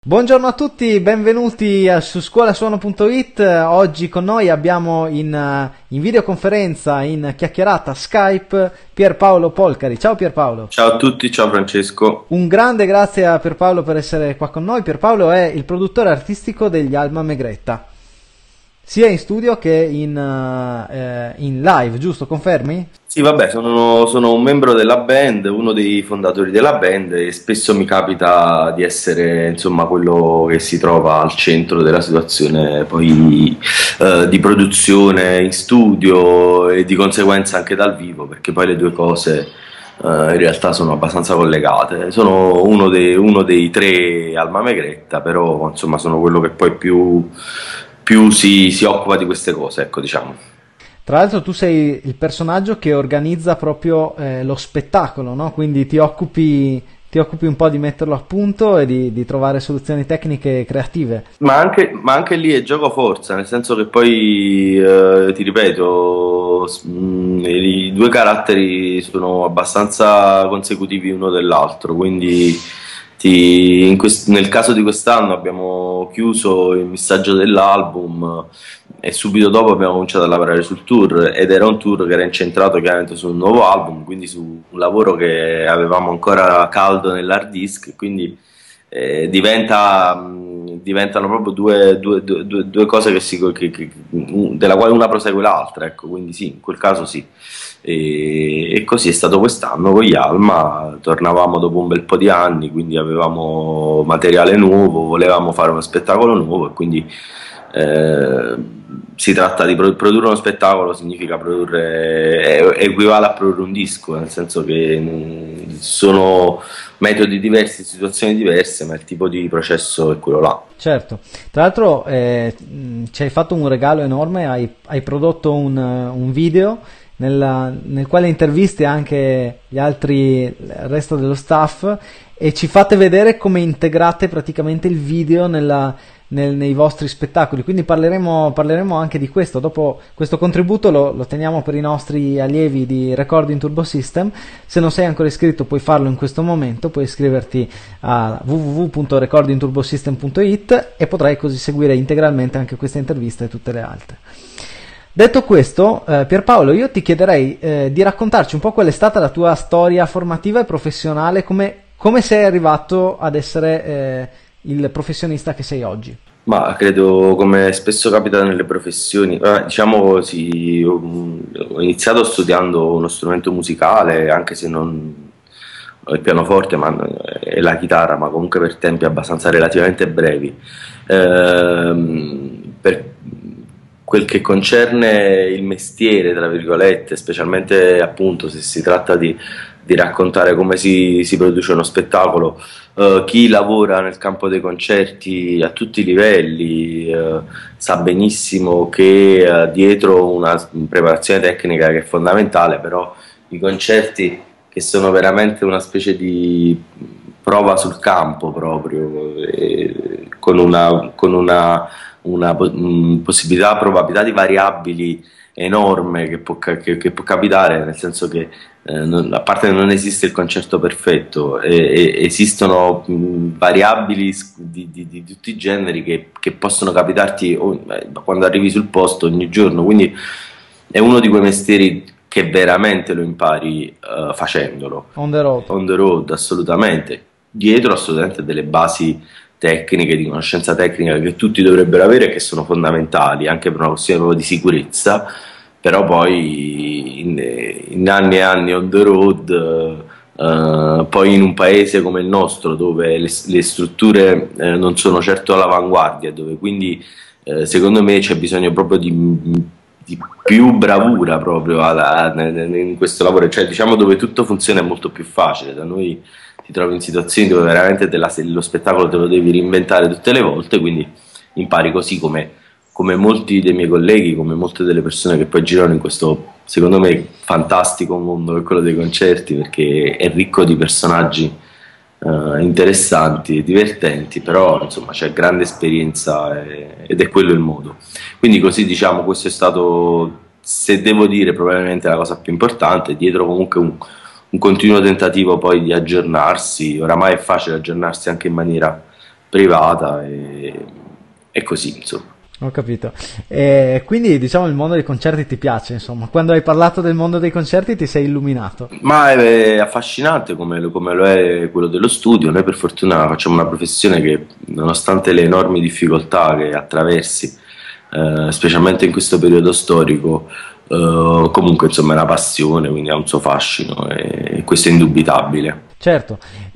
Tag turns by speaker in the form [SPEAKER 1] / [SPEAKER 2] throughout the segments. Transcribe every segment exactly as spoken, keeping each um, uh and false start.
[SPEAKER 1] Buongiorno a tutti, benvenuti a- su scuolasuono punto it. Oggi con noi abbiamo in, eh, in videoconferenza, in chiacchierata Skype, Pierpaolo Polcari. Ciao Pierpaolo.
[SPEAKER 2] Ciao a tutti, ciao Francesco.
[SPEAKER 1] Un grande grazie a Pierpaolo per essere qua con noi. Pierpaolo è il produttore artistico degli Alma Megretta, sia in studio che in, eh, in live, giusto? Confermi?
[SPEAKER 2] Sì, vabbè, sono, sono un membro della band, uno dei fondatori della band e spesso mi capita di essere, insomma, quello che si trova al centro della situazione poi eh, di produzione in studio e di conseguenza anche dal vivo, perché poi le due cose eh, in realtà sono abbastanza collegate. Sono uno dei, uno dei tre Alma Megretta, però insomma sono quello che poi più, più si, si occupa di queste cose, ecco, diciamo.
[SPEAKER 1] Tra l'altro tu sei il personaggio che organizza proprio eh, lo spettacolo, no? Quindi ti occupi, ti occupi un po' di metterlo a punto e di, di trovare soluzioni tecniche e creative.
[SPEAKER 2] Ma anche, ma anche lì è gioco forza, nel senso che poi, eh, ti ripeto, s- mh, i due caratteri sono abbastanza consecutivi uno dell'altro, quindi ti- in quest- nel caso di quest'anno abbiamo chiuso il missaggio dell'album e subito dopo abbiamo cominciato a lavorare sul tour ed era un tour che era incentrato chiaramente su un nuovo album, quindi su un lavoro che avevamo ancora caldo nell'hard disk, quindi eh, diventa, mh, diventano proprio due, due- due- due- due cose che si, che- che- della quale una prosegue l'altra, ecco, quindi sì, in quel caso sì. E, e così è stato quest'anno con gli Alma, tornavamo dopo un bel po' di anni, quindi avevamo materiale nuovo, volevamo fare uno spettacolo nuovo e quindi eh, si tratta di pro- produrre uno spettacolo, significa produrre, è- equivale a produrre un disco, nel senso che mh, sono metodi diversi, situazioni diverse, ma il tipo di processo è quello là.
[SPEAKER 1] Certo, tra l'altro eh, mh, ci hai fatto un regalo enorme, hai, hai prodotto un, eh, un video nella- nel quale intervisti anche gli altri, il resto dello staff e ci fate vedere come integrate praticamente il video nella- nel- nei vostri spettacoli, quindi parleremo, parleremo anche di questo. Dopo questo contributo lo, lo teniamo per i nostri allievi di Recording Turbo System. Se non sei ancora iscritto puoi farlo in questo momento, puoi iscriverti a w w w punto recording turbo system punto it e potrai così seguire integralmente anche questa intervista e tutte le altre. Detto questo, eh, Pierpaolo, io ti chiederei eh, di raccontarci un po' qual è stata la tua storia formativa e professionale, come, come sei arrivato ad essere eh, il professionista che sei oggi.
[SPEAKER 2] Ma credo, come spesso capita nelle professioni, eh, diciamo, sì, ho ho iniziato studiando uno strumento musicale, anche se non il pianoforte ma, e la chitarra, ma comunque per tempi abbastanza relativamente brevi. Ehm, per quel che concerne il mestiere, tra virgolette, specialmente appunto se si tratta di, di raccontare come si, si produce uno spettacolo, eh, chi lavora nel campo dei concerti a tutti i livelli eh, sa benissimo che eh, dietro una preparazione tecnica che è fondamentale, però i concerti che sono veramente una specie di prova sul campo proprio, eh, con una, con una, una po- mh, possibilità, probabilità di variabili enorme che può, ca- che, che può capitare, nel senso che eh, non- a parte che non esiste il concerto perfetto, e, e- esistono mh, variabili s- di, di- di tutti i generi che, che possono capitarti o- eh, quando arrivi sul posto ogni giorno, quindi è uno di quei mestieri che veramente lo impari eh, facendolo,
[SPEAKER 1] On the road.
[SPEAKER 2] on the road, assolutamente. Dietro assolutamente delle basi tecniche, di conoscenza tecnica che tutti dovrebbero avere e che sono fondamentali anche per una questione proprio di sicurezza, però poi in, in anni e anni on the road, eh, poi in un paese come il nostro dove le, le strutture eh, non sono certo all'avanguardia, dove quindi eh, secondo me c'è bisogno proprio di, di più bravura proprio a- a- in questo lavoro, cioè diciamo dove tutto funziona è molto più facile. Da noi ti trovi in situazioni dove veramente te la- lo spettacolo te lo devi reinventare tutte le volte, quindi impari così come, come molti dei miei colleghi, come molte delle persone che poi girano in questo, secondo me, fantastico mondo che è quello dei concerti, perché è ricco di personaggi eh, interessanti e divertenti, però insomma c'è grande esperienza e- ed è quello il modo. Quindi così diciamo questo è stato, se devo dire, probabilmente la cosa più importante, dietro comunque un, un continuo tentativo poi di aggiornarsi. Oramai è facile aggiornarsi anche in maniera privata e, e così, insomma.
[SPEAKER 1] Ho capito. E quindi diciamo il mondo dei concerti ti piace, insomma. Quando hai parlato del mondo dei concerti ti sei illuminato.
[SPEAKER 2] Ma è affascinante come, lo come lo è quello dello studio. Noi per fortuna facciamo una professione che, nonostante le enormi difficoltà che attraversi, eh, specialmente in questo periodo storico, eh, comunque insomma è una passione, quindi ha un suo fascino e questo è indubitabile.
[SPEAKER 1] Certo,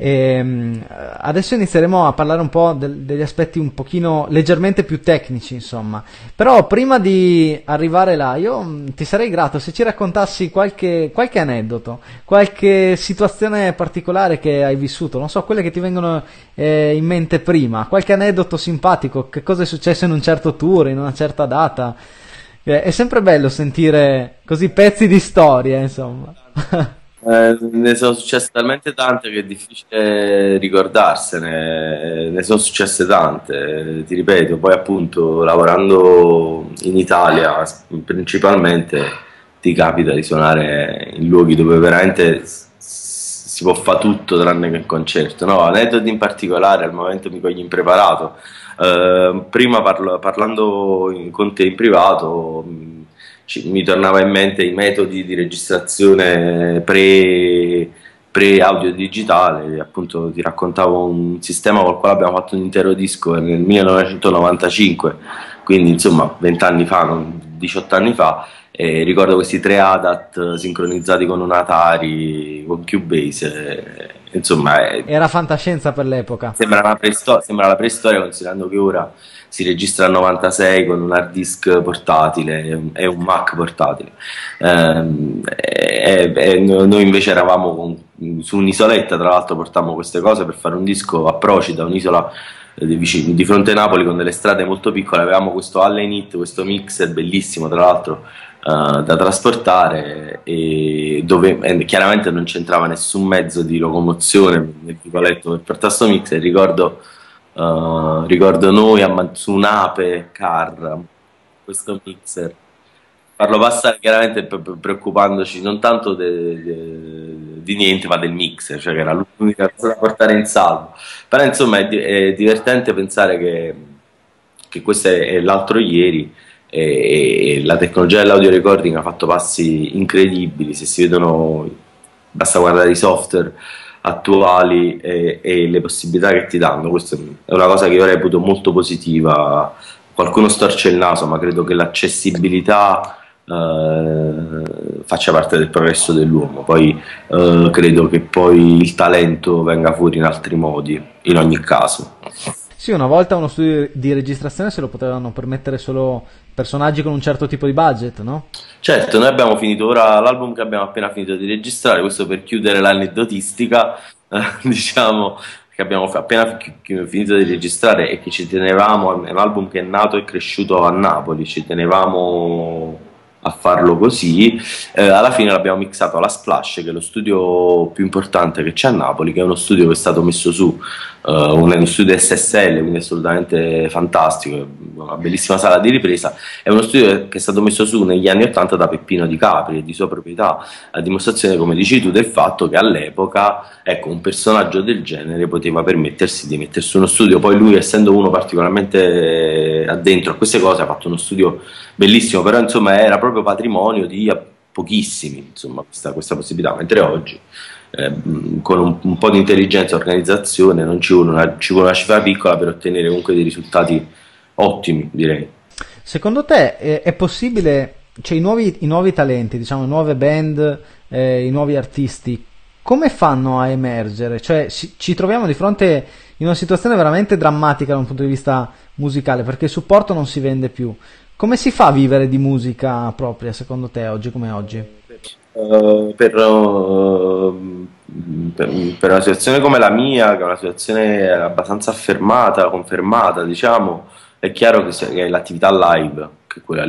[SPEAKER 1] ehm, adesso inizieremo a parlare un po' del- degli aspetti un pochino leggermente più tecnici, insomma. Però prima di arrivare là, io mh, ti sarei grato se ci raccontassi qualche, qualche aneddoto, qualche situazione particolare che hai vissuto, non so, quelle che ti vengono eh, in mente prima, qualche aneddoto simpatico, che cosa è successo in un certo tour, in una certa data. Eh, è sempre bello sentire così pezzi di storia, insomma.
[SPEAKER 2] Eh, ne sono successe talmente tante che è difficile ricordarsene, ne sono successe tante, eh, ti ripeto, poi appunto lavorando in Italia principalmente ti capita di suonare in luoghi dove veramente s- si può fare tutto tranne che il concerto, no? Aneddoti in particolare al momento mi cogli impreparato. Eh, prima parlo- parlando in- con te in privato ci- mi tornava in mente i metodi di registrazione pre, pre-audio digitale, appunto ti raccontavo un sistema col quale abbiamo fatto un intero disco nel millenovecentonovantacinque, quindi insomma venti anni fa, non diciotto anni fa, e ricordo questi tre A D A T sincronizzati con un Atari, con Cubase, e, insomma è-
[SPEAKER 1] Era fantascienza per l'epoca.
[SPEAKER 2] Sembra, una preisto- sembra la preistoria considerando che ora si registra al novantasei con un hard disk portatile e un, e un Mac portatile. Ehm, e, e noi invece eravamo con- su un'isoletta, tra l'altro portammo queste cose per fare un disco a Procida, un'isola eh, di, vicino- di fronte a Napoli con delle strade molto piccole, avevamo questo Allen Heat, questo mixer bellissimo tra l'altro eh, da trasportare e dove e chiaramente non c'entrava nessun mezzo di locomozione nel vicoletto per portare sto mixer. Ricordo, eh, ricordo noi a Man- su un'ape car questo mixer farlo passare chiaramente pre- pre- preoccupandoci non tanto de- de- di niente ma del mixer, cioè che era l'unica cosa da portare in salvo. Però insomma è, di- è divertente pensare che, che questo è, è l'altro ieri e, e la tecnologia dell'audio recording ha fatto passi incredibili, se si vedono, basta guardare i software attuali e, e le possibilità che ti danno. Questa è una cosa che io reputo molto positiva. Qualcuno storce il naso, ma credo che l'accessibilità eh, faccia parte del progresso dell'uomo. Poi eh, credo che poi il talento venga fuori in altri modi, in ogni caso.
[SPEAKER 1] Sì, una volta uno studio di registrazione se lo potevano permettere solo personaggi con un certo tipo di budget, no?
[SPEAKER 2] Certo, noi abbiamo finito ora l'album che abbiamo appena finito di registrare, questo per chiudere l'aneddotistica, eh, diciamo che abbiamo fa- appena chi- chi- finito di registrare e che ci tenevamo, è un album che è nato e cresciuto a Napoli, ci tenevamo a farlo così, eh, alla fine l'abbiamo mixato alla Splash, che è lo studio più importante che c'è a Napoli, che è uno studio che è stato messo su, eh, un- uno studio S S L, quindi assolutamente fantastico, una bellissima sala di ripresa. È uno studio che è stato messo su negli anni ottanta da Peppino Di Capri e di sua proprietà, a dimostrazione, come dici tu, del fatto che all'epoca, ecco, un personaggio del genere poteva permettersi di mettersi uno studio. Poi lui, essendo uno particolarmente addentro a queste cose, ha fatto uno studio bellissimo, però insomma era proprio patrimonio di a- pochissimi, insomma, questa, questa possibilità, mentre oggi eh, mh, con un, un po' di intelligenza e organizzazione non ci vuole una, ci vuole una cifra piccola per ottenere comunque dei risultati ottimi, direi.
[SPEAKER 1] Secondo te è, è possibile, cioè i nuovi, i nuovi talenti, diciamo, le nuove band, eh, i nuovi artisti, come fanno a emergere? Cioè ci, ci troviamo di fronte in una situazione veramente drammatica da un punto di vista musicale, perché il supporto non si vende più. Come si fa a vivere di musica propria, secondo te, oggi come oggi?
[SPEAKER 2] Eh, per, eh, per, per una situazione come la mia, che è una situazione abbastanza affermata, confermata, diciamo, è chiaro che, se- che è l'attività live, che è quella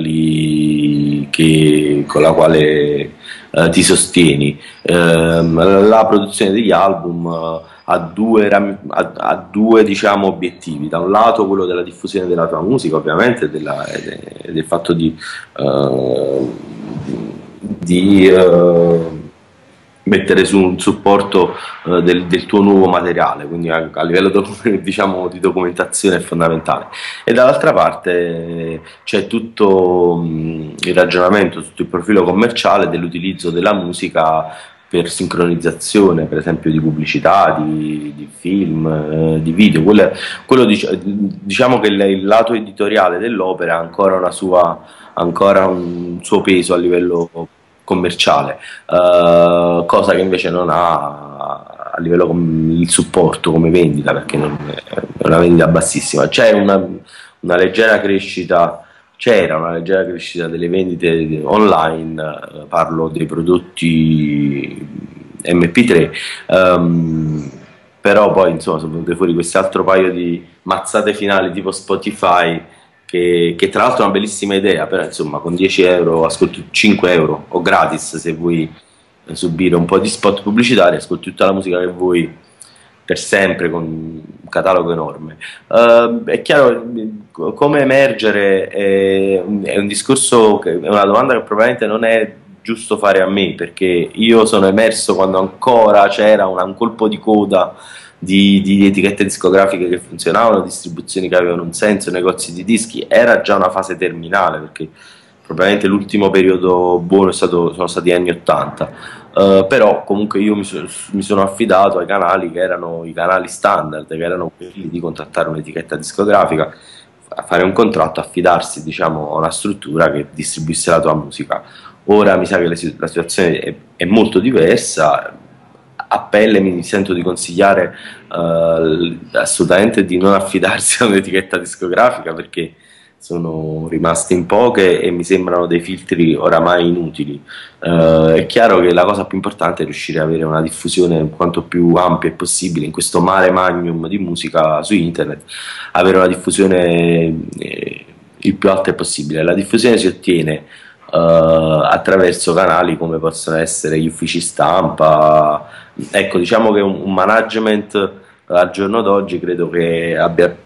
[SPEAKER 2] lì che- con la quale eh, ti sostieni. Ehm, la produzione degli album eh, ha due, ram- ha- ha due, diciamo, obiettivi: da un lato quello della diffusione della tua musica, ovviamente, della- e de- e del fatto di, eh, di, eh, mettere su un supporto eh, del, del tuo nuovo materiale, quindi a, a livello doc- diciamo, di documentazione è fondamentale. E dall'altra parte eh, c'è tutto mh, il ragionamento, tutto il profilo commerciale dell'utilizzo della musica per sincronizzazione, per esempio di pubblicità, di, di film, eh, di video. Quello, quello dic- diciamo che il, il lato editoriale dell'opera ha ancora una sua, ancora un suo peso a livello commerciale, eh, cosa che invece non ha a livello com- il supporto come vendita, perché non è una vendita bassissima. C'è una, una leggera crescita, c'era una leggera crescita delle vendite online, eh, parlo dei prodotti M P tre, ehm, però poi insomma sono venute fuori questo altro paio di mazzate finali tipo Spotify, che, che tra l'altro è una bellissima idea, però insomma con dieci euro ascolti cinque euro o gratis se vuoi eh, subire un po' di spot pubblicitari, ascolti tutta la musica che vuoi per sempre con un catalogo enorme. Uh, è chiaro, come emergere è, è un discorso, che, è una domanda che probabilmente non è giusto fare a me, perché io sono emerso quando ancora c'era una, un colpo di coda di, di etichette discografiche che funzionavano, distribuzioni che avevano un senso, negozi di dischi. Era già una fase terminale, perché probabilmente l'ultimo periodo buono è stato, sono stati gli anni ottanta. Uh, però comunque io mi, so, mi sono affidato ai canali che erano i canali standard, che erano quelli di contattare un'etichetta discografica, a fare un contratto, affidarsi diciamo a una struttura che distribuisse la tua musica. Ora mi sa che la, la situazione è, è molto diversa. A pelle mi sento di consigliare uh, assolutamente di non affidarsi a un'etichetta discografica, perché sono rimaste in poche e mi sembrano dei filtri oramai inutili. Uh, è chiaro che la cosa più importante è riuscire ad avere una diffusione quanto più ampia possibile in questo mare magnum di musica su internet, avere una diffusione eh, il più alta possibile. La diffusione si ottiene uh, attraverso canali come possono essere gli uffici stampa. Ecco, diciamo che un, un management uh, al giorno d'oggi credo che abbia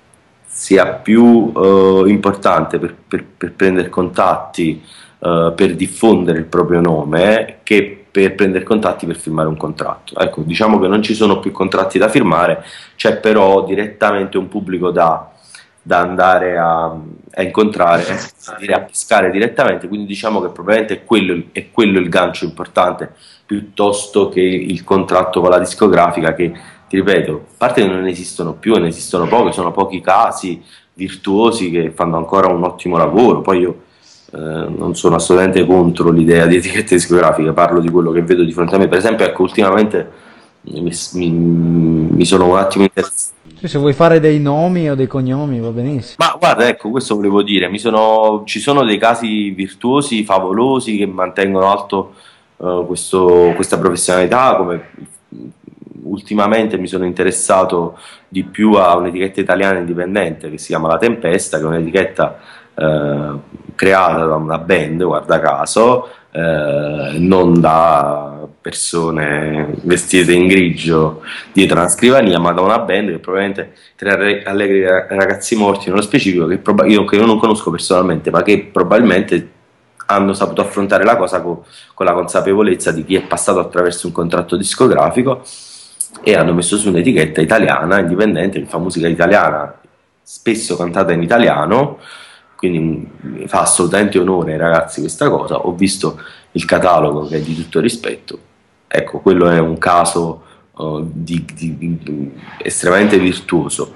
[SPEAKER 2] sia più uh, importante per, per, per prendere contatti, uh, per diffondere il proprio nome, che per prendere contatti per firmare un contratto. Ecco, diciamo che non ci sono più contratti da firmare, c'è però direttamente un pubblico da, da andare a, a incontrare, a, dire, a pescare direttamente, quindi diciamo che probabilmente è quello, è quello il gancio importante, piuttosto che il contratto con la discografica, che ti ripeto, a parte che non esistono più, ne esistono pochi, sono pochi casi virtuosi che fanno ancora un ottimo lavoro. Poi io eh, non sono assolutamente contro l'idea di etichette discografiche, parlo di quello che vedo di fronte a me. Per esempio, ecco, ultimamente mi, mi, mi sono un attimo interessato.
[SPEAKER 1] Sì, se vuoi fare dei nomi o dei cognomi va benissimo.
[SPEAKER 2] Ma guarda, ecco, questo volevo dire, mi sono, ci sono dei casi virtuosi, favolosi, che mantengono alto uh, questo, questa professionalità, come ultimamente mi sono interessato di più a un'etichetta italiana indipendente che si chiama La Tempesta, che è un'etichetta eh, creata da una band, guarda caso, eh, non da persone vestite in grigio dietro una scrivania, ma da una band che probabilmente tre allegri ragazzi morti nello specifico, che proba- io, che io non conosco personalmente, ma che probabilmente hanno saputo affrontare la cosa con, con la consapevolezza di chi è passato attraverso un contratto discografico, e hanno messo su un'etichetta italiana indipendente che fa musica italiana, spesso cantata in italiano, quindi mi fa assolutamente onore ai ragazzi questa cosa. Ho visto il catalogo, che è di tutto rispetto. Ecco, quello è un caso uh, di, di, di, estremamente virtuoso.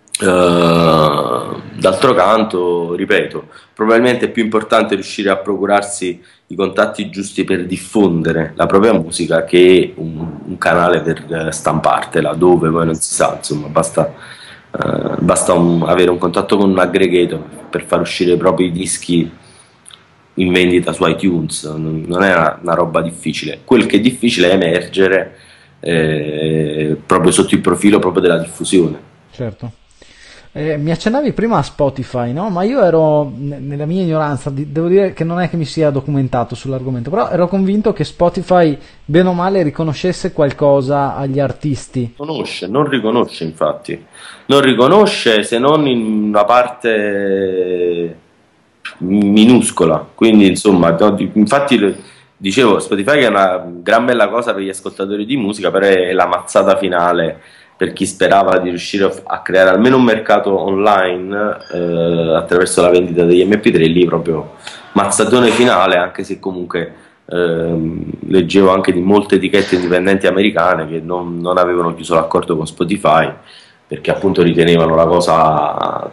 [SPEAKER 2] Uh, d'altro canto, ripeto, probabilmente è più importante riuscire a procurarsi i contatti giusti per diffondere la propria musica che un, un canale per stampartela, dove poi non si sa, insomma, basta, uh, basta un, avere un contatto con un aggregator per far uscire i propri dischi in vendita su iTunes. Non è una, una roba difficile. Quel che è difficile è emergere eh, proprio sotto il profilo proprio della diffusione.
[SPEAKER 1] Certo. Eh, mi accennavi prima a Spotify, no? Ma io ero, nella mia ignoranza, di, devo dire che non è che mi sia documentato sull'argomento, però ero convinto che Spotify, bene o male, riconoscesse qualcosa agli artisti.
[SPEAKER 2] Conosce, non riconosce infatti, non riconosce se non in una parte minuscola, quindi insomma, infatti dicevo, Spotify che è una gran bella cosa per gli ascoltatori di musica, però è la mazzata finale per chi sperava di riuscire a a creare almeno un mercato online eh, attraverso la vendita degli M P tre, lì proprio mazzatone finale, anche se comunque ehm, leggevo anche di molte etichette indipendenti americane che non, non avevano chiuso l'accordo con Spotify perché appunto ritenevano la cosa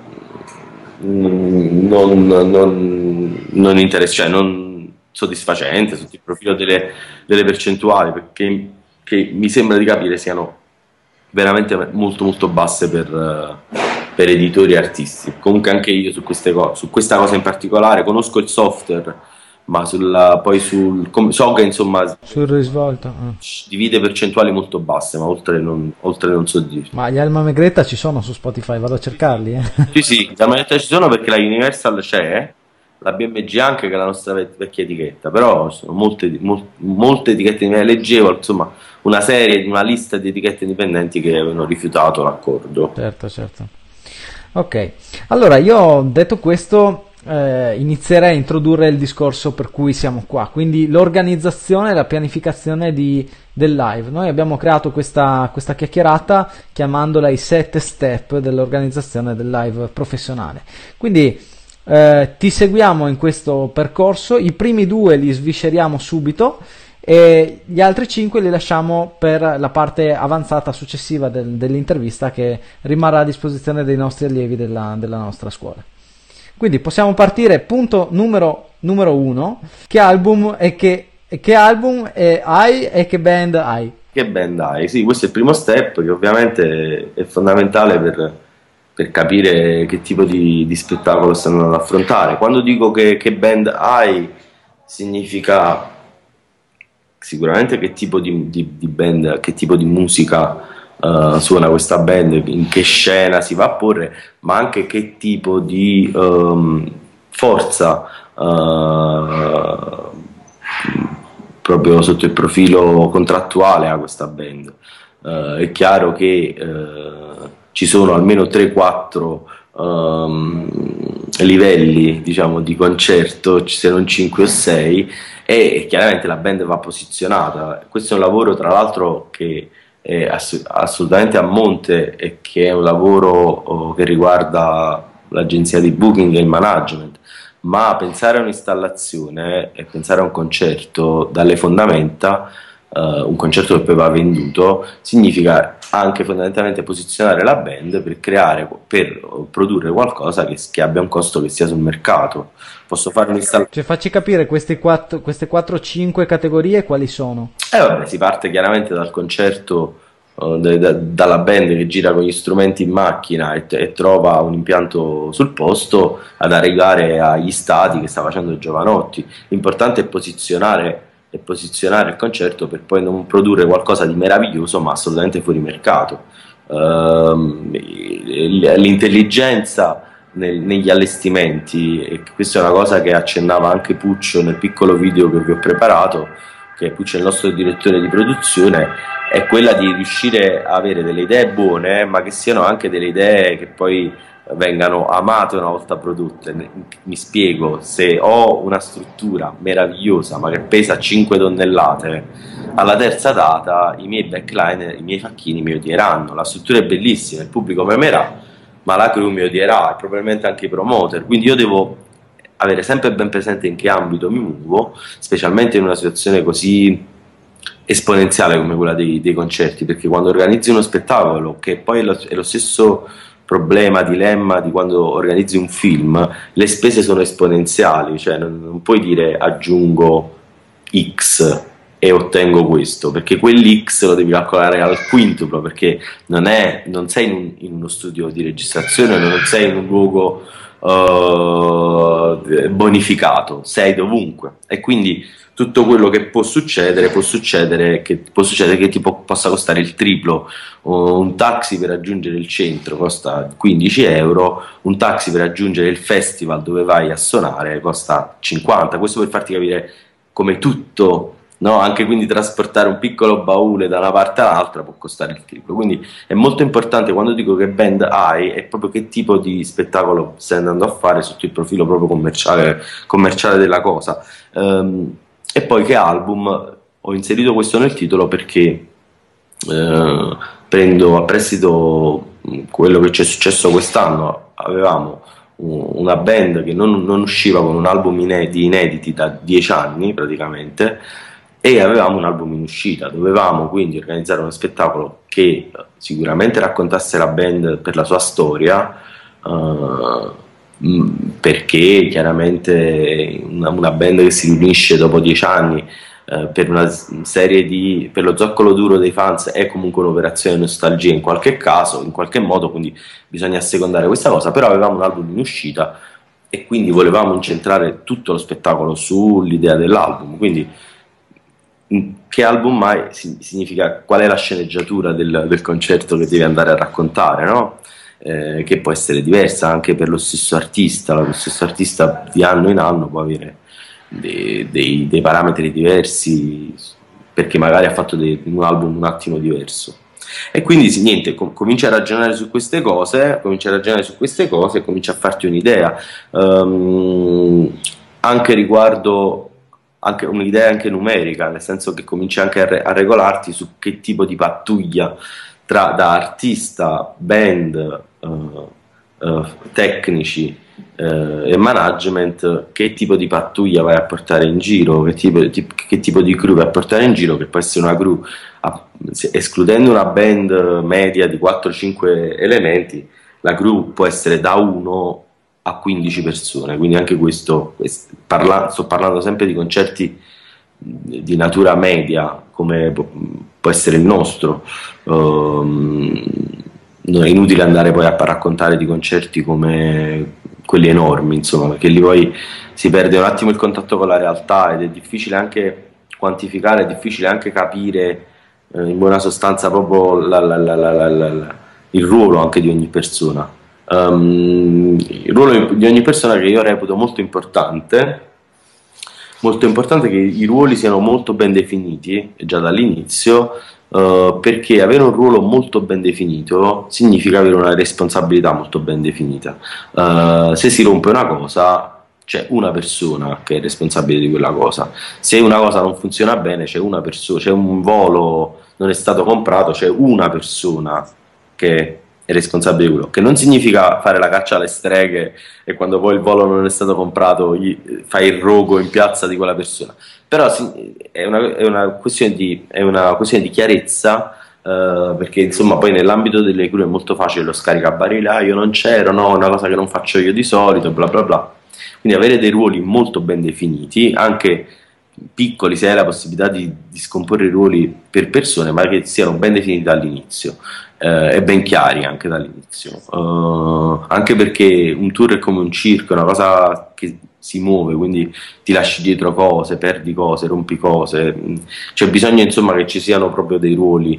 [SPEAKER 2] mm, non, non, non interess- cioè non soddisfacente sotto il profilo delle, delle percentuali, perché che mi sembra di capire siano veramente molto molto basse per, eh, per editori e artisti. Comunque anche io su, queste co- su questa cosa in particolare conosco il software, ma sulla, poi sul, com- so che insomma
[SPEAKER 1] sul risvolto. Ah.
[SPEAKER 2] divide percentuali molto basse, ma oltre non, oltre non so dire.
[SPEAKER 1] Ma gli Alma Megretta ci sono su Spotify, vado a cercarli. Eh.
[SPEAKER 2] Sì, sì, la manetta ci sono perché la Universal c'è, la B M G anche che è la nostra ve- vecchia etichetta, però sono molte, mol- molte etichette, leggevo insomma una serie, una lista di etichette indipendenti che avevano rifiutato l'accordo.
[SPEAKER 1] Certo, certo. Ok, allora io detto questo eh, inizierei a introdurre il discorso per cui siamo qua, quindi l'organizzazione e la pianificazione di, del live. Noi abbiamo creato questa, questa chiacchierata chiamandola i sette step dell'organizzazione del live professionale. Quindi eh, ti seguiamo in questo percorso, i primi due li svisceriamo subito e gli altri cinque li lasciamo per la parte avanzata successiva del, dell'intervista che rimarrà a disposizione dei nostri allievi della, della nostra scuola. Quindi possiamo partire, punto numero, numero uno, che album e che, che album è, hai e che band hai?
[SPEAKER 2] Che band hai? Sì, questo è il primo step che ovviamente è fondamentale per, per capire che tipo di, di spettacolo stanno andando ad affrontare. Quando dico che, che band hai, significa sicuramente che tipo di, di, di band, che tipo di musica uh, suona questa band, in che scena si va a porre, ma anche che tipo di um, forza uh, proprio sotto il profilo contrattuale ha questa band. Uh, è chiaro che uh, ci sono almeno tre quattro um, livelli, diciamo, di concerto, se non cinque o sei, e chiaramente la band va posizionata. Questo è un lavoro tra l'altro che è ass- assolutamente a monte e che è un lavoro oh, che riguarda l'agenzia di booking e il management, ma pensare a un'installazione e pensare a un concerto dalle fondamenta, uh, un concerto che poi va venduto, significa anche fondamentalmente posizionare la band per creare, per produrre qualcosa che, che abbia un costo che sia sul mercato. Posso fare un'installazione.
[SPEAKER 1] Cioè, facci capire queste quattro, queste quattro cinque categorie quali sono?
[SPEAKER 2] Eh vabbè, si parte chiaramente dal concerto, uh, de, de, dalla band che gira con gli strumenti in macchina e, e trova un impianto sul posto, ad arrivare agli stadi che sta facendo Giovanotti. L'importante è posizionare e posizionare il concerto per poi non produrre qualcosa di meraviglioso ma assolutamente fuori mercato. Uh, l'intelligenza nel, negli allestimenti, e questa è una cosa che accennava anche Puccio nel piccolo video che vi ho preparato, che Puccio è il nostro direttore di produzione, è quella di riuscire a avere delle idee buone ma che siano anche delle idee che poi vengano amate una volta prodotte. Mi spiego: se ho una struttura meravigliosa ma che pesa cinque tonnellate, alla terza data i miei backline, i miei facchini mi odieranno. La struttura è bellissima, il pubblico mi amerà, ma la crew mi odierà e probabilmente anche i promoter, quindi io devo avere sempre ben presente in che ambito mi muovo, specialmente in una situazione così esponenziale come quella dei, dei concerti, perché quando organizzi uno spettacolo, che poi è lo, è lo stesso problema, dilemma di quando organizzi un film, le spese sono esponenziali, cioè non, non puoi dire aggiungo X e ottengo questo, perché quell'X lo devi calcolare al quintuplo, perché non, è, non sei in, un, in uno studio di registrazione, non sei in un luogo uh, bonificato, sei dovunque, e quindi tutto quello che può succedere può succedere che, può succedere che ti po- possa costare il triplo. Un taxi per raggiungere il centro costa quindici euro, un taxi per raggiungere il festival dove vai a suonare costa cinquanta. Questo per farti capire come tutto, no? Anche quindi trasportare un piccolo baule da una parte all'altra può costare il triplo. Quindi è molto importante, quando dico che band hai, è proprio che tipo di spettacolo stai andando a fare sotto il profilo proprio commerciale, commerciale della cosa. Um, E poi che album? Ho inserito questo nel titolo perché eh, prendo a prestito quello che ci è successo quest'anno. Avevamo una band che non, non usciva con un album inedi, inediti da dieci anni praticamente, e avevamo un album in uscita. Dovevamo quindi organizzare uno spettacolo che sicuramente raccontasse la band per la sua storia, eh, perché chiaramente una, una band che si riunisce dopo dieci anni eh, per una serie di, per lo zoccolo duro dei fans è comunque un'operazione nostalgia in qualche caso, in qualche modo, quindi bisogna assecondare questa cosa. Però avevamo un album in uscita e quindi volevamo incentrare tutto lo spettacolo sull'idea dell'album. Quindi che album mai significa qual è la sceneggiatura del, del concerto che devi andare a raccontare, no? Eh, che può essere diversa anche per lo stesso artista. Lo stesso artista di anno in anno può avere dei, dei, dei parametri diversi perché magari ha fatto dei, un album un attimo diverso. E quindi sì, niente, com- comincia a ragionare su queste cose, comincia a ragionare su queste cose e comincia a farti un'idea, um, anche riguardo, anche un'idea anche numerica, nel senso che cominci anche a, re- a regolarti su che tipo di pattuglia tra da artista, band, uh, uh, tecnici uh, e management, che tipo di pattuglia vai a portare in giro, che tipo, ti- che tipo di crew vai a portare in giro, che può essere una crew, a- escludendo una band media di quattro cinque elementi, la crew può essere da uno a quindici persone, quindi anche questo, quest- parla- sto parlando sempre di concerti di natura media come può essere il nostro. Um, non è inutile andare poi a raccontare di concerti come quelli enormi, insomma, perché lì poi si perde un attimo il contatto con la realtà ed è difficile anche quantificare, è difficile anche capire eh, in buona sostanza proprio la, la, la, la, la, il ruolo anche di ogni persona. Um, il ruolo di ogni persona che io reputo molto importante, molto importante che i ruoli siano molto ben definiti già dall'inizio, uh, perché avere un ruolo molto ben definito significa avere una responsabilità molto ben definita. Uh, se si rompe una cosa c'è una persona che è responsabile di quella cosa, se una cosa non funziona bene c'è una persona, c'è un volo non è stato comprato, c'è una persona che è responsabile di quello, che non significa fare la caccia alle streghe e quando poi il volo non è stato comprato gli, fai il rogo in piazza di quella persona, però sì, è, una, è, una questione di, è una questione di chiarezza, eh, perché insomma poi nell'ambito delle cure è molto facile lo scaricabarile, ah, io non c'ero, no, una cosa che non faccio io di solito, bla bla bla. Quindi avere dei ruoli molto ben definiti, anche piccoli, se hai la possibilità di, di scomporre i ruoli per persone, ma che siano ben definiti dall'inizio eh, e ben chiari anche dall'inizio, uh, anche perché un tour è come un circo, è una cosa che si muove, quindi ti lasci dietro cose, perdi cose, rompi cose, c'è bisogno insomma che ci siano proprio dei ruoli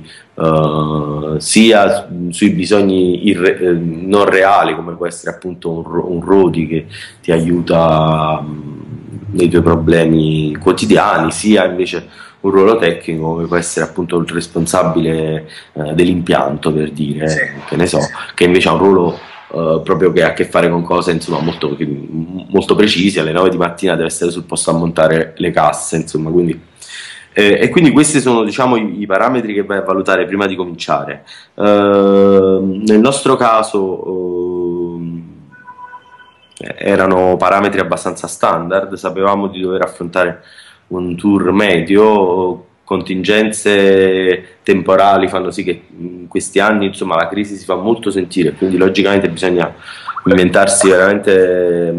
[SPEAKER 2] uh, sia sui bisogni irre- eh, non reali, come può essere appunto un, un roadie che ti aiuta um, nei tuoi problemi quotidiani, sia invece un ruolo tecnico come può essere appunto il responsabile eh, dell'impianto, per dire, sì. Che ne so, che invece ha un ruolo eh, proprio che ha a che fare con cose insomma molto, molto precise, alle nove di mattina deve essere sul posto a montare le casse, insomma, quindi eh, e quindi questi sono diciamo i, i parametri che vai a valutare prima di cominciare. Eh, nel nostro caso eh, erano parametri abbastanza standard, sapevamo di dover affrontare un tour medio, contingenze temporali fanno sì che in questi anni insomma la crisi si fa molto sentire, quindi logicamente bisogna inventarsi veramente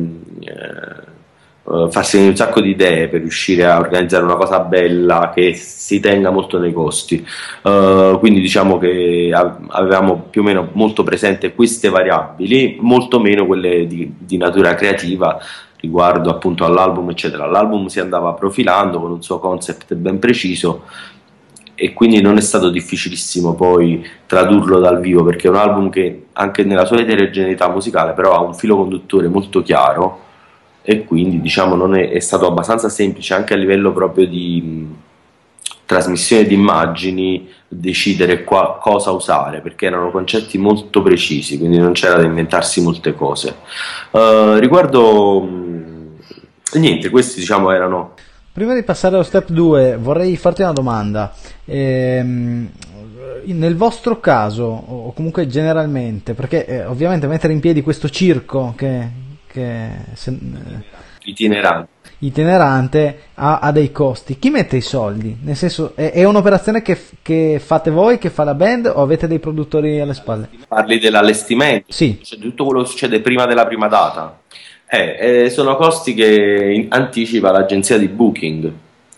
[SPEAKER 2] eh, farsi un sacco di idee per riuscire a organizzare una cosa bella che si tenga molto nei costi, uh, quindi diciamo che avevamo più o meno molto presente queste variabili, molto meno quelle di, di natura creativa riguardo appunto all'album eccetera. L'album si andava profilando con un suo concept ben preciso e quindi non è stato difficilissimo poi tradurlo dal vivo, perché è un album che anche nella sua eterogeneità musicale però ha un filo conduttore molto chiaro e quindi diciamo non è, è stato abbastanza semplice anche a livello proprio di mh, trasmissione di immagini decidere qua, cosa usare, perché erano concetti molto precisi, quindi non c'era da inventarsi molte cose. Uh, riguardo mh, niente, questi diciamo erano
[SPEAKER 1] prima di passare allo step due vorrei farti una domanda. Ehm, nel vostro caso, o comunque generalmente, perché eh, ovviamente mettere in piedi questo circo che, che se,
[SPEAKER 2] itinerante.
[SPEAKER 1] itinerante ha, ha dei costi, chi mette i soldi? Nel senso, è, è un'operazione che, che fate voi, che fa la band, o avete dei produttori alle spalle?
[SPEAKER 2] Parli dell'allestimento?
[SPEAKER 1] Sì.
[SPEAKER 2] Cioè, tutto quello che succede prima della prima data? Eh, eh, sono costi che in- anticipa l'agenzia di booking,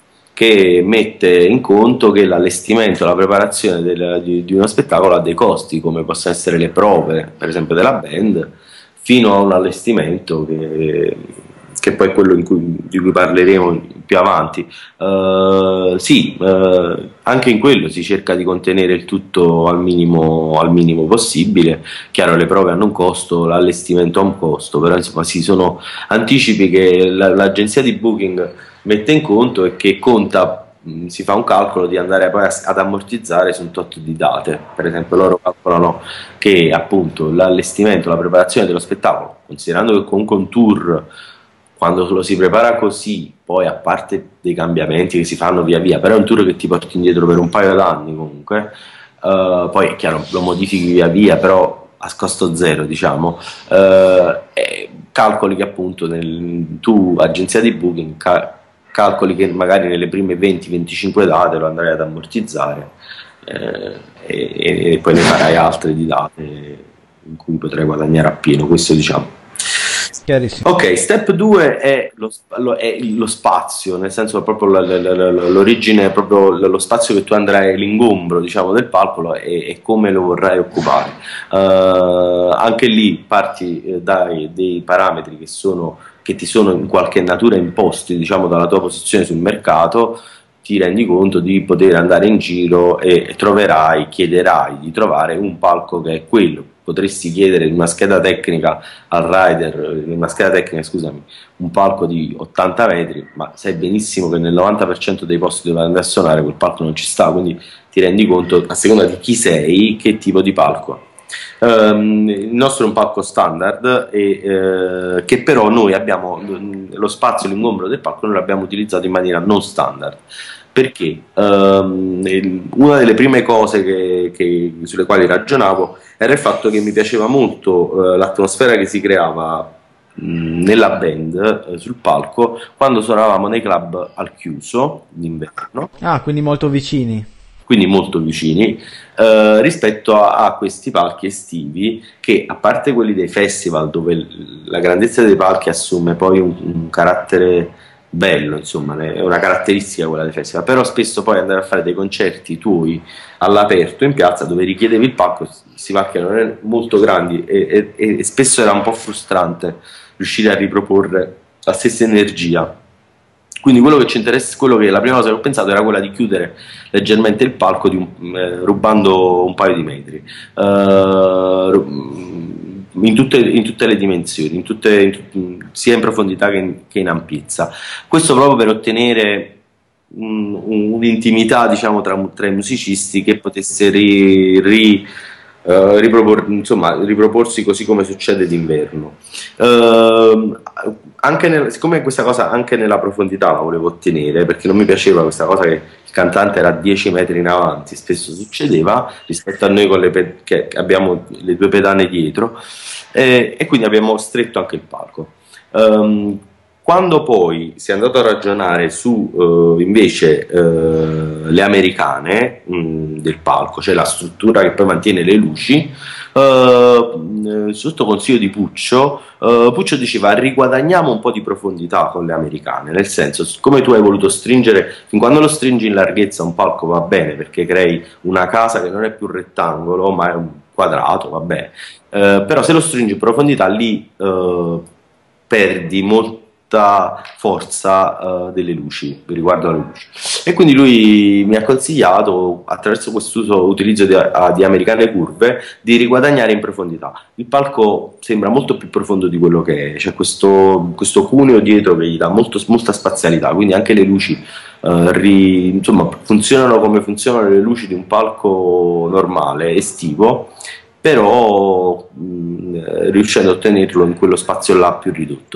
[SPEAKER 2] che mette in conto che l'allestimento, la preparazione del- di, di uno spettacolo ha dei costi, come possono essere le prove, per esempio della band, fino a un allestimento che, che poi è quello in cui- di cui parleremo più avanti. Eh, sì, eh, anche in quello si cerca di contenere il tutto al minimo, al minimo possibile. Chiaro, le prove hanno un costo, l'allestimento ha un costo, però insomma ci sono anticipi che la- l'agenzia di booking mette in conto e che conta, mh, si fa un calcolo di andare poi a- ad ammortizzare su un tot di date. Per esempio loro calcolano che appunto l'allestimento, la preparazione dello spettacolo, considerando che comunque un tour, quando lo si prepara così, poi a parte dei cambiamenti che si fanno via via, però è un tour che ti porti indietro per un paio d'anni comunque, eh, poi è chiaro, lo modifichi via via, però a costo zero, diciamo, eh, e calcoli che appunto nel, tu, agenzia di booking, ca- calcoli che magari nelle prime venti venticinque date lo andrai ad ammortizzare, eh, e, e poi ne farai altre di date in cui potrai guadagnare appieno, questo diciamo.
[SPEAKER 1] Chiarissimo.
[SPEAKER 2] Ok, step due è lo, sp- lo- è lo spazio, nel senso proprio la- la- la- la- l'origine, è proprio lo spazio che tu andrai, l'ingombro diciamo del palco lo- e, e come lo vorrai occupare. Eh, anche lì parti eh, dai dei parametri che sono, che ti sono in qualche natura imposti, diciamo, dalla tua posizione sul mercato, ti rendi conto di poter andare in giro e troverai, chiederai di trovare un palco che è quello. Potresti chiedere in una scheda tecnica al rider, in una scheda tecnica, scusami, un palco di ottanta metri, ma sai benissimo che nel novanta per cento dei posti dove andare a suonare quel palco non ci sta, quindi ti rendi conto, a seconda di chi sei, che tipo di palco è. Um, il nostro è un palco standard e, eh, che però noi abbiamo lo spazio, l'ingombro del palco noi l'abbiamo utilizzato in maniera non standard, perché um, il- una delle prime cose che, che- sulle quali ragionavo era il fatto che mi piaceva molto eh, l'atmosfera che si creava mh, nella band eh, sul palco quando suonavamo nei club al chiuso d'inverno,
[SPEAKER 1] Ah, quindi molto vicini.
[SPEAKER 2] quindi molto vicini, eh, rispetto a, a questi palchi estivi che, a parte quelli dei festival dove l- la grandezza dei palchi assume poi un, un carattere bello, insomma, ne- è una caratteristica quella dei festival, però spesso poi andare a fare dei concerti tuoi all'aperto in piazza dove richiedevi il palco, questi palchi non erano molto grandi e, e- e spesso era un po' frustrante riuscire a riproporre la stessa energia. Quindi quello che ci interessa, quello che la prima cosa che ho pensato era quella di chiudere leggermente il palco di un- eh, rubando un paio di metri, eh, ru- in tutte, in tutte le dimensioni, in tutte- in tut- sia in profondità che in, che in ampiezza. Questo proprio per ottenere un- un- un'intimità, diciamo, tra, tra i musicisti che potesse ri, ri- eh, ripropor- insomma, riproporsi così come succede d'inverno. Ehm, anche nel- siccome questa cosa anche nella profondità la volevo ottenere, perché non mi piaceva questa cosa che il cantante era a dieci metri in avanti, spesso succedeva rispetto a noi con le pe- che abbiamo le due pedane dietro, eh, e quindi abbiamo stretto anche il palco. Ehm, Quando poi si è andato a ragionare su eh, invece eh, le americane mh, del palco, cioè la struttura che poi mantiene le luci, eh, mh, sotto consiglio di Puccio, eh, Puccio diceva riguadagniamo un po' di profondità con le americane, nel senso, siccome tu hai voluto stringere, fin quando lo stringi in larghezza un palco va bene perché crei una casa che non è più un rettangolo ma è un quadrato, va bene. Eh, però se lo stringi in profondità lì eh, perdi molta forza eh, delle luci riguardo alle luci, e quindi lui mi ha consigliato, attraverso questo utilizzo di, a- di americane curve, di riguadagnare in profondità. Il palco sembra molto più profondo di quello che è, c'è questo, questo cuneo dietro che gli dà molto- molta spazialità, quindi anche le luci eh, ri- insomma, funzionano come funzionano le luci di un palco normale estivo, però mh, riuscendo a ottenerlo in quello spazio là più ridotto.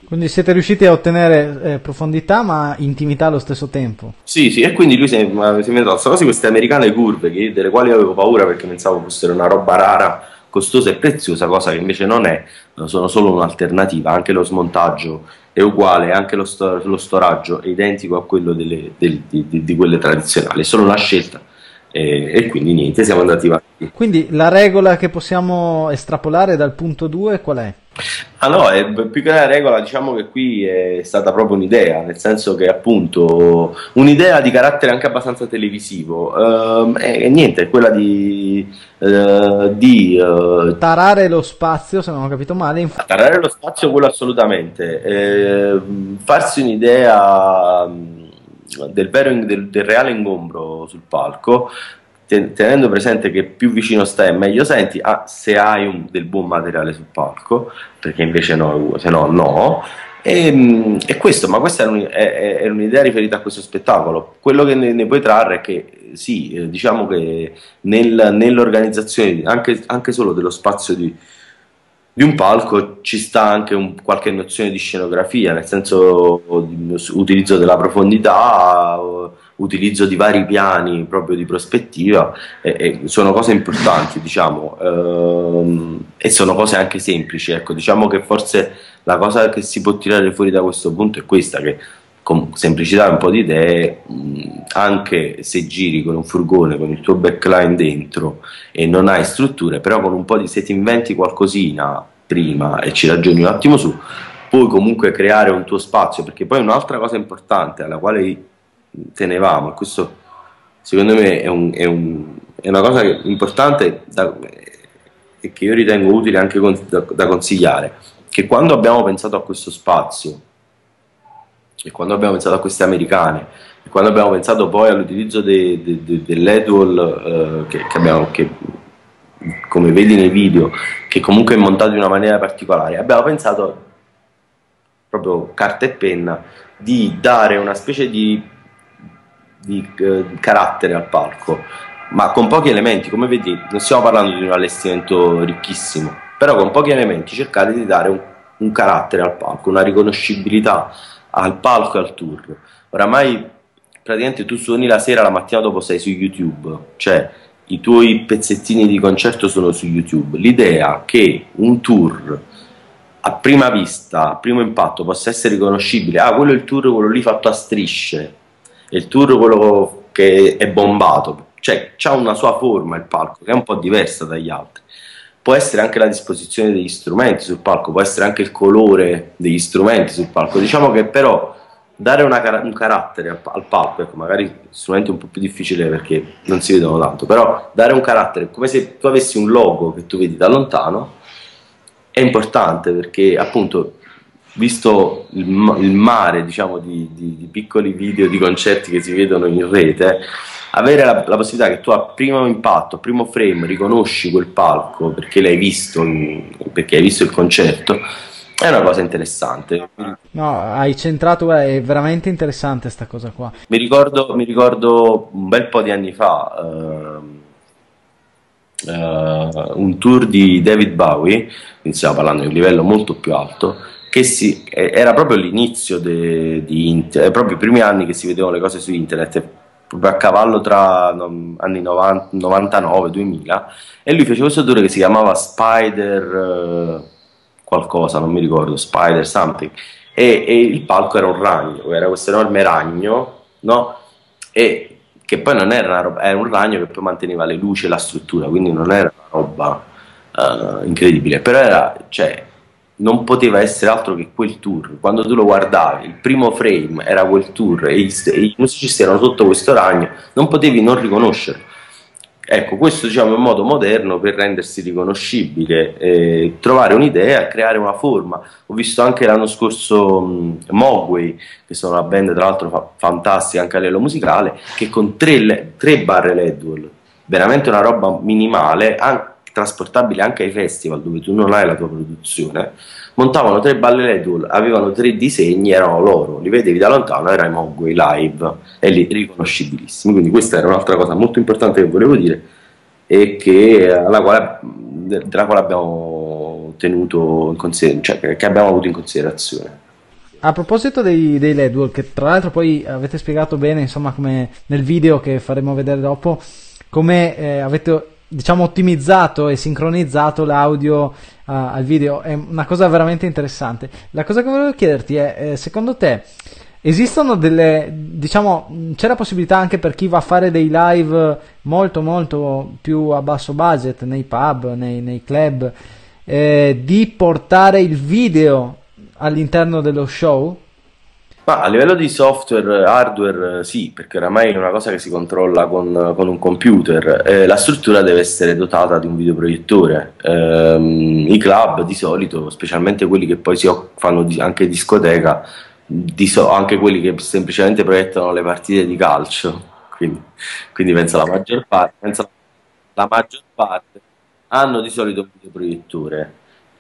[SPEAKER 1] Quindi siete riusciti a ottenere eh, profondità ma intimità allo stesso tempo.
[SPEAKER 2] Sì, sì, e quindi lui si è, si è inventato questa cosa, queste americane curve, che- delle quali avevo paura perché pensavo fossero una roba rara, costosa e preziosa, cosa che invece non è, eh, sono solo un'alternativa. Anche lo smontaggio è uguale, anche lo, sto- lo storaggio è identico a quello delle- del- di, di- di quelle tradizionali, è solo una scelta. E, e quindi niente, siamo andati avanti.
[SPEAKER 1] Quindi la regola che possiamo estrapolare dal punto due qual è?
[SPEAKER 2] Ah no, è, più che una regola, diciamo che qui è stata proprio un'idea, nel senso che appunto un'idea di carattere anche abbastanza televisivo, ehm, e, e niente, è quella di, eh, di eh,
[SPEAKER 1] Tarare lo spazio, se non ho capito male, in-
[SPEAKER 2] attarrare lo spazio, quello assolutamente, ehm, farsi un'idea mh, del, vero, in- del, del reale ingombro sul palco, ten- tenendo presente che più vicino stai e meglio senti, ah, se hai un- del buon materiale sul palco, perché invece no, se no no. E, mh, e questo, ma questa è, un- è- è- è un'idea riferita a questo spettacolo. Quello che ne, ne puoi trarre è che eh, sì, eh, diciamo che nel- nell'organizzazione anche, anche solo dello spazio di, di un palco ci sta anche un- qualche nozione di scenografia, nel senso di utilizzo della profondità, utilizzo di vari piani proprio di prospettiva, e, e sono cose importanti, diciamo, ehm, e sono cose anche semplici. Ecco, diciamo che forse la cosa che si può tirare fuori da questo punto è questa, che con semplicità e un po' di idee, mh, anche se giri con un furgone con il tuo backline dentro e non hai strutture, però con un po' di, se ti inventi qualcosina prima e ci ragioni un attimo su, puoi comunque creare un tuo spazio, perché poi un'altra cosa importante alla quale tenevamo, e questo secondo me è, un, è, un, è una cosa che- importante da- e che io ritengo utile anche con- da, da consigliare, che quando abbiamo pensato a questo spazio e quando abbiamo pensato a queste americane, e quando abbiamo pensato poi all'utilizzo de, de, de, dell'E D W A L, eh, che, che abbiamo, che, come vedi nei video, che comunque è montato in una maniera particolare, abbiamo pensato proprio carta e penna di dare una specie di, di eh, carattere al palco, ma con pochi elementi. Come vedi, non stiamo parlando di un allestimento ricchissimo, però con pochi elementi cercare di dare un, un carattere al palco, una riconoscibilità al palco e al tour. Oramai praticamente tu suoni la sera, la mattina dopo sei su YouTube, cioè i tuoi pezzettini di concerto sono su YouTube. L'idea che un tour a prima vista, a primo impatto, possa essere riconoscibile, ah, quello è il tour, quello lì fatto a strisce, è il tour quello che è bombato, cioè c'ha una sua forma il palco che è un po' diversa dagli altri. Può essere anche la disposizione degli strumenti sul palco, può essere anche il colore degli strumenti sul palco. Diciamo che però dare una cara- un carattere al, al palco, ecco, magari strumenti un po' più difficile perché non si vedono tanto, però dare un carattere come se tu avessi un logo che tu vedi da lontano è importante, perché appunto, visto il, ma- il mare, diciamo, di, di- di piccoli video di concerti che si vedono in rete, avere la, la possibilità che tu a primo impatto, a primo frame riconosci quel palco perché l'hai visto, in- perché hai visto il concerto, è una cosa interessante.
[SPEAKER 1] No, hai centrato, guarda, è veramente interessante sta cosa qua.
[SPEAKER 2] Mi ricordo, mi ricordo un bel po' di anni fa, ehm, eh, un tour di David Bowie, quindi stiamo parlando di un livello molto più alto, che si, eh, era proprio l'inizio de- di internet, proprio i primi anni che si vedevano le cose su internet, proprio a cavallo tra no, anni novanta, novantanove duemila, e lui fece questo tour che si chiamava Spider eh, qualcosa, non mi ricordo, Spider something, e, e il palco era un ragno, era questo enorme ragno, no? E che poi non era una roba, era un ragno che poi manteneva le luci e la struttura, quindi non era una roba eh, incredibile, però era, cioè, non poteva essere altro che quel tour. Quando tu lo guardavi, il primo frame era quel tour e i, e i musicisti erano sotto questo ragno, non potevi non riconoscerlo. Ecco, questo diciamo è un modo moderno per rendersi riconoscibile, eh, trovare un'idea, creare una forma. Ho visto anche l'anno scorso mh, Mogwai, che sono una band tra l'altro fa- fantastica anche a livello musicale, che con tre, le- tre barre L E D, veramente una roba minimale, an- trasportabile anche ai festival dove tu non hai la tua produzione, montavano tre balle L E D, avevano tre disegni, erano loro, li vedevi da lontano, era i Mogwai live e lì riconoscibilissimi. Quindi questa era un'altra cosa molto importante che volevo dire e che, alla quale, della quale abbiamo tenuto in considerazione, cioè che abbiamo avuto in considerazione.
[SPEAKER 1] A proposito dei, dei L E D, che tra l'altro poi avete spiegato bene, insomma, come nel video che faremo vedere dopo, come eh, avete, diciamo, ottimizzato e sincronizzato l'audio uh, al video, è una cosa veramente interessante. La cosa che volevo chiederti è, eh, secondo te, esistono delle, diciamo, c'è la possibilità anche per chi va a fare dei live molto molto più a basso budget, nei pub, nei, nei club, eh, di portare il video all'interno dello show?
[SPEAKER 2] Ma a livello di software, hardware, sì, perché oramai è una cosa che si controlla con, con un computer. Eh, la struttura deve essere dotata di un videoproiettore. Ehm, I club di solito, specialmente quelli che poi si oc- fanno di- anche discoteca, di so- anche quelli che semplicemente proiettano le partite di calcio, quindi, quindi penso la maggior parte, penso la maggior parte hanno di solito un videoproiettore.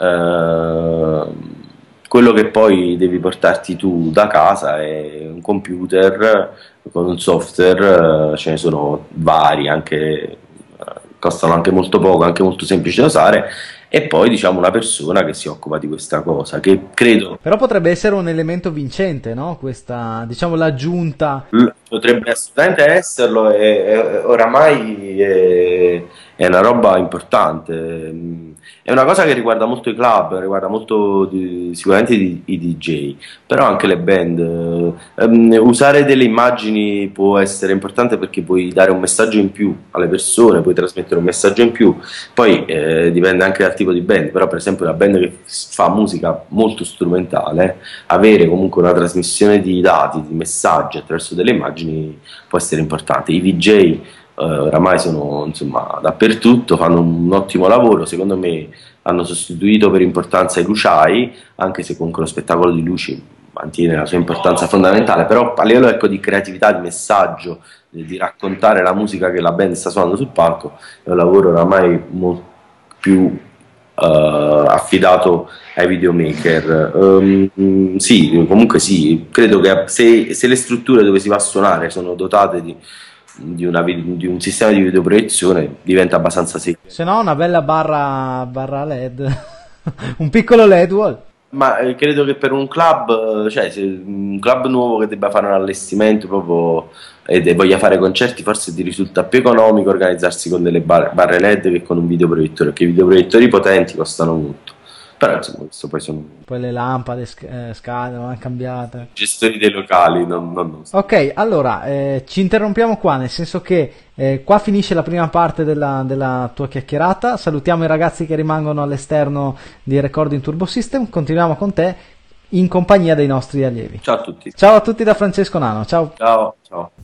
[SPEAKER 2] Ehm, Quello che poi devi portarti tu da casa è un computer con un software, eh, ce ne sono vari, anche, eh, costano anche molto poco, anche molto semplici da usare, e poi diciamo una persona che si occupa di questa cosa, che credo
[SPEAKER 1] Però potrebbe essere un elemento vincente, no? Questa, diciamo, l'aggiunta.
[SPEAKER 2] l- potrebbe assolutamente esserlo, e, e oramai è, è una roba importante. Mm, È una cosa che riguarda molto i club, riguarda molto di- sicuramente i, i D J, però anche le band. Ehm, usare delle immagini può essere importante perché puoi dare un messaggio in più alle persone, puoi trasmettere un messaggio in più. Poi eh, dipende anche dal tipo di band, però per esempio una band che f- fa musica molto strumentale, avere comunque una trasmissione di dati, di messaggi attraverso delle immagini può essere importante. I V J eh, oramai sono insomma dappertutto, fanno un ottimo lavoro, secondo me hanno sostituito per importanza i luciai, anche se comunque lo spettacolo di luci mantiene la sua importanza fondamentale, però a livello, ecco, di creatività, di messaggio, di, di raccontare la musica che la band sta suonando sul palco, è un lavoro oramai molto più eh, affidato ai videomaker. Ehm, sì, comunque sì, credo che se, se le strutture dove si va a suonare sono dotate di, di, una vi- di un sistema di videoproiezione, diventa abbastanza semplice.
[SPEAKER 1] Se no, una bella barra, barra L E D, un piccolo L E D wall.
[SPEAKER 2] Ma eh, credo che per un club, eh, cioè se un club nuovo che debba fare un allestimento proprio e de- voglia fare concerti, forse ti risulta più economico organizzarsi con delle bar- barre L E D che con un videoproiettore, perché i videoproiettori potenti costano molto. Però insomma, questo poi sono
[SPEAKER 1] Poi le lampade sc- eh, scadono, vanno cambiate.
[SPEAKER 2] gestori dei locali, non, non, non so.
[SPEAKER 1] Ok, allora eh, ci interrompiamo qua, nel senso che eh, qua finisce la prima parte della, della tua chiacchierata. Salutiamo i ragazzi che rimangono all'esterno di Recording Turbo System. Continuiamo con te in compagnia dei nostri allievi.
[SPEAKER 2] Ciao a tutti.
[SPEAKER 1] Ciao a tutti da Francesco Nano. Ciao.
[SPEAKER 2] Ciao, ciao.